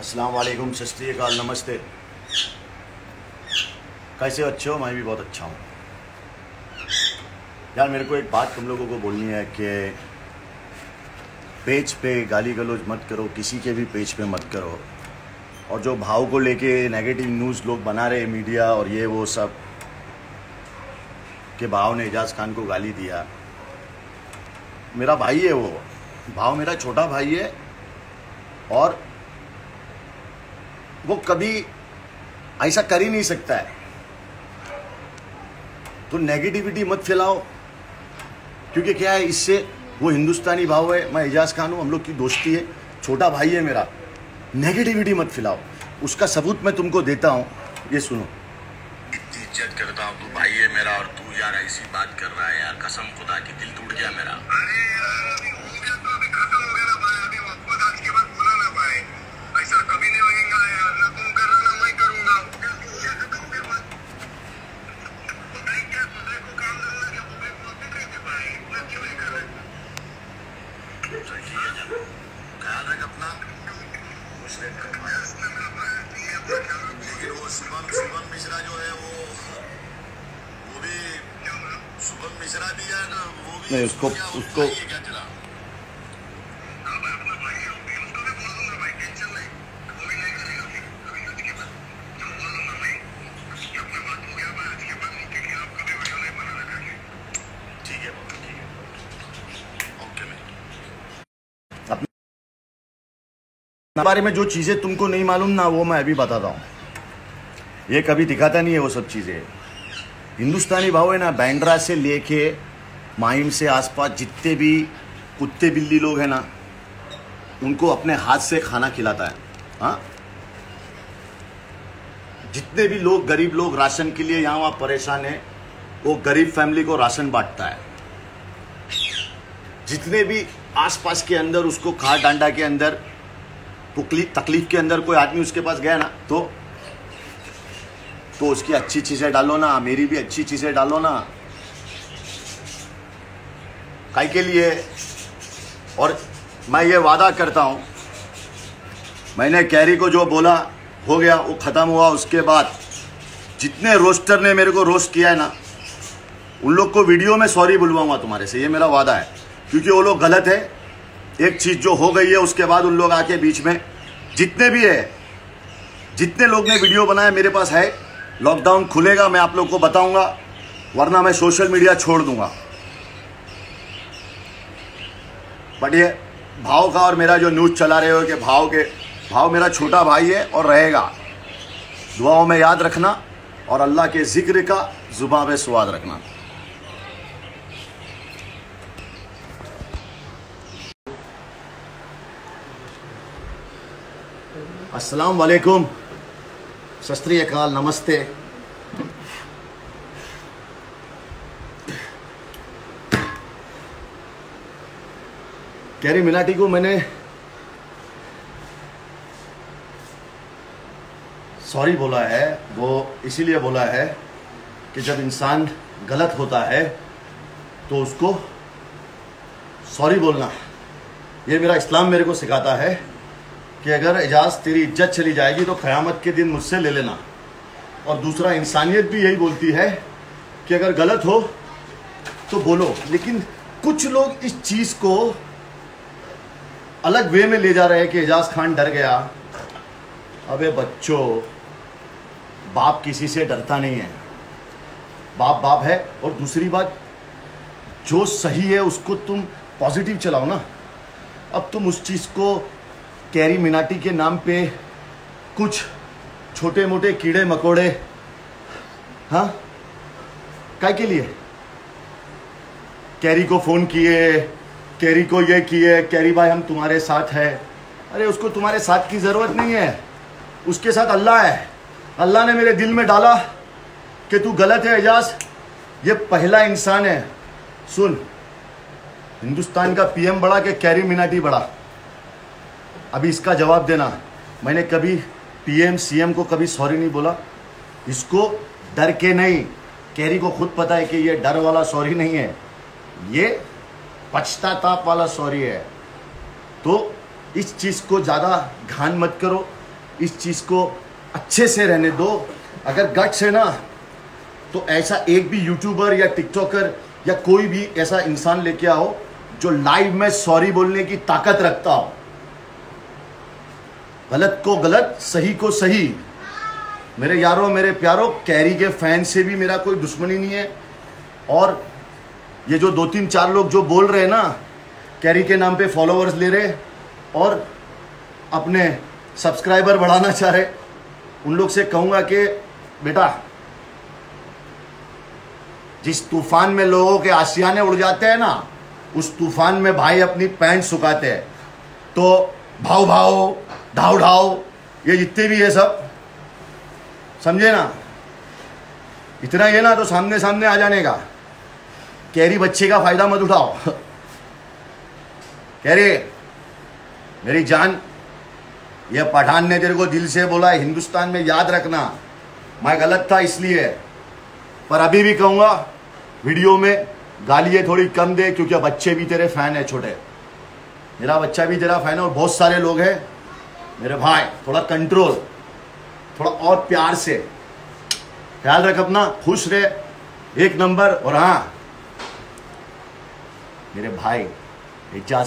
अस्सलाम वालेकुम, सत श्री अकाल, नमस्ते। कैसे अच्छे हो? मैं भी बहुत अच्छा हूँ। यार मेरे को एक बात तुम लोगों को बोलनी है कि पेज पे गाली गलौज मत करो, किसी के भी पेज पे मत करो। और जो भाव को लेके नेगेटिव न्यूज़ लोग बना रहे मीडिया और ये वो सब, कि भाव ने एजाज खान को गाली दिया। मेरा भाई है वो भाव, मेरा छोटा भाई है और वो कभी ऐसा कर ही नहीं सकता है। तो नेगेटिविटी मत फैलाओ, क्योंकि क्या है, इससे वो हिंदुस्तानी भाव है, मैं एजाज खान हूँ, हम लोग की दोस्ती है, छोटा भाई है मेरा। नेगेटिविटी मत फैलाओ, उसका सबूत मैं तुमको देता हूँ, ये सुनो। इतनी इज्जत करता हूँ, तू भाई है मेरा और तू यार ऐसी बात कर रहा है यार, कसम खुदा की दिल टूट गया मेरा। अरे यार अभी हो गया तो अभी खत्म हो गया ना भाई, अभी वापस आज के बाद बोला ना भाई, ऐसा कभी नहीं होगा यार, ना तुम कर रहा ना मैं करूंगा। क्या खत्म हो गया बात? पब्लिक क्या पब्लिक को काम दूंगा क्या? पब्लिक को अपने कहते भाई मैं क्यों नहीं कर रहा? चल ठीक है, चल ख्याल रख अपना। लेकिन वो शुभम मिश्रा जो है वो भी शुभम मिश्रा भी है ना, वो भी नहीं, उसको क्या चला। बारे में जो चीज़ें तुमको नहीं मालूम ना, वो मैं अभी बताता हूँ। ये कभी दिखाता नहीं है वो सब चीज़ें। हिंदुस्तानी भाव है ना, बैंड्रा से लेके माहिम से आसपास जितने भी कुत्ते बिल्ली लोग हैं ना, उनको अपने हाथ से खाना खिलाता है। हाँ, जितने भी लोग गरीब लोग राशन के लिए यहाँ वहाँ परेशान है, वो गरीब फैमिली को राशन बांटता है। जितने भी आसपास के अंदर उसको खार डांडा के अंदर तकलीफ के अंदर कोई आदमी उसके पास गया ना, तो उसकी अच्छी चीजें डालो ना, मेरी भी अच्छी चीजें डालो ना, काहे के लिए। और मैं ये वादा करता हूं, मैंने कैरी को जो बोला हो गया, वो खत्म हुआ। उसके बाद जितने रोस्टर ने मेरे को रोस्ट किया है ना, उन लोग को वीडियो में सॉरी बुलवाऊंगा तुम्हारे से, ये मेरा वादा है। क्योंकि वो लोग गलत है। एक चीज जो हो गई है उसके बाद उन लोग आके बीच में, जितने भी है, जितने लोग ने वीडियो बनाया मेरे पास है। लॉकडाउन खुलेगा मैं आप लोग को बताऊंगा, वरना मैं सोशल मीडिया छोड़ दूंगा। बट ये भाव का और मेरा जो न्यूज चला रहे हो कि भाव मेरा छोटा भाई है और रहेगा। दुआओं में याद रखना और अल्लाह के जिक्र का जुबान पे स्वाद रखना। अस्सलाम वालेकुम, सत श्री अकाल, नमस्ते। कैरी मिनाटी को मैंने सॉरी बोला है, वो इसीलिए बोला है कि जब इंसान गलत होता है तो उसको सॉरी बोलना, ये मेरा इस्लाम मेरे को सिखाता है कि अगर एजाज तेरी इज्जत चली जाएगी तो क़यामत के दिन मुझसे ले लेना। और दूसरा, इंसानियत भी यही बोलती है कि अगर गलत हो तो बोलो। लेकिन कुछ लोग इस चीज़ को अलग वे में ले जा रहे हैं कि एजाज खान डर गया। अबे बच्चों, बाप किसी से डरता नहीं है, बाप बाप है। और दूसरी बात, जो सही है उसको तुम पॉजिटिव चलाओ ना। अब तुम उस चीज़ को कैरी मिनाटी के नाम पे कुछ छोटे मोटे कीड़े मकोड़े, हाँ, काय के लिए? कैरी को फोन किए, कैरी को ये किए, कैरी भाई हम तुम्हारे साथ है। अरे उसको तुम्हारे साथ की जरूरत नहीं है, उसके साथ अल्लाह है। अल्लाह ने मेरे दिल में डाला कि तू गलत है एजाज, ये पहला इंसान है। सुन, हिंदुस्तान का पीएम बड़ा कि कैरी मिनाटी बड़ा? अभी इसका जवाब देना। मैंने कभी पीएम सीएम को कभी सॉरी नहीं बोला, इसको डर के नहीं। कैरी को खुद पता है कि ये डर वाला सॉरी नहीं है, ये पछताताप वाला सॉरी है। तो इस चीज़ को ज़्यादा घान मत करो। इस चीज़ को अच्छे से रहने दो। अगर गट्स है ना तो ऐसा एक भी यूट्यूबर या टिकटॉकर या कोई भी ऐसा इंसान लेके आओ जो लाइव में सॉरी बोलने की ताकत रखता हो। गलत को गलत, सही को सही। मेरे यारों, मेरे प्यारों, कैरी के फैन से भी मेरा कोई दुश्मनी नहीं है। और ये जो 2-3-4 लोग जो बोल रहे हैं ना, कैरी के नाम पे फॉलोअर्स ले रहे और अपने सब्सक्राइबर बढ़ाना चाह रहे, उन लोग से कहूंगा कि बेटा, जिस तूफान में लोगों के आशियाने उड़ जाते हैं ना, उस तूफान में भाई अपनी पैंट सुखाते हैं। तो भाव भाव, ढाव ढाव, ये जितने भी है सब, समझे ना? इतना ये ना तो सामने सामने आ जाने का। कैरी बच्चे का फायदा मत उठाओ। कैरी मेरी जान, ये पठान ने तेरे को दिल से बोला है हिंदुस्तान में, याद रखना। मैं गलत था इसलिए, पर अभी भी कहूंगा वीडियो में गालियां थोड़ी कम दे, क्योंकि बच्चे भी तेरे फैन है छोटे। मेरा बच्चा भी तेरा फैन है और बहुत सारे लोग हैं मेरे भाई। थोड़ा कंट्रोल, थोड़ा और प्यार से ख्याल रख अपना, खुश रहे, 1 नंबर। और हाँ मेरे भाई, इजाजत।